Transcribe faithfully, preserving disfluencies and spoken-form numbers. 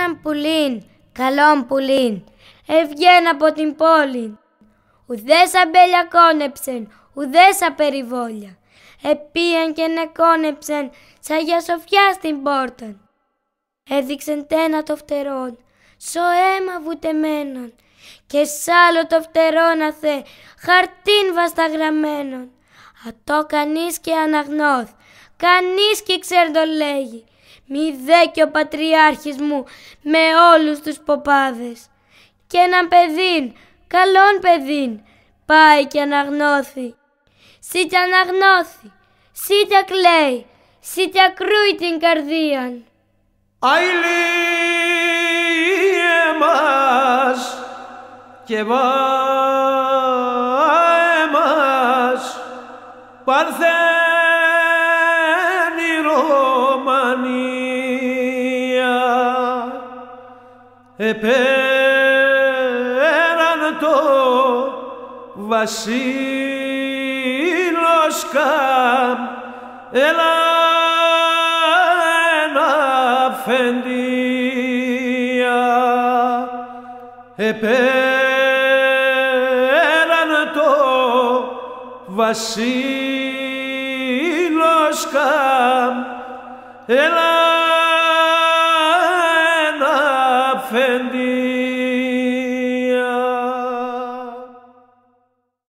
έναν πουλίν, καλόν πουλίν, ευγέν από την πόλη. Ουδές αμπέλια κόνεψεν, ουδές απεριβόλια. Επίαν και νεκόνεψεν, σαν για σοφιά στην πόρτα. Έδειξεν τένα το φτερόν, σο αίμα βουτεμένον, και σ' άλλο το φτερόν αθε, χαρτίν βασταγραμμένον. Ατό κανείς και αναγνώθ, κανείς και ξέρντολέγει, μη δε και ο πατριάρχης μου με όλους τους ποπάδες. Κι έναν παιδίν, καλόν παιδίν, πάει και αναγνώθη. Σίτια αναγνώθη, σίτια κλαίει, σίτια κρούει την καρδίαν. Αηλή εμάς και βά εμάς παρθένη Ρωμανία επέραν το βασίλος καμ ελά Φεντία επέραν το βασίλος καμ ελά